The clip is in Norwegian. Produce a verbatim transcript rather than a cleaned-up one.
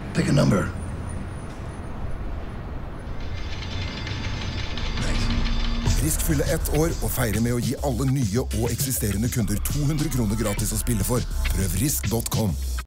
Pick a number. Risk fylle ett år og feire med å gi alle nye og eksisterende kunder to hundre kroner gratis å spille for. Prøv risk punktum com.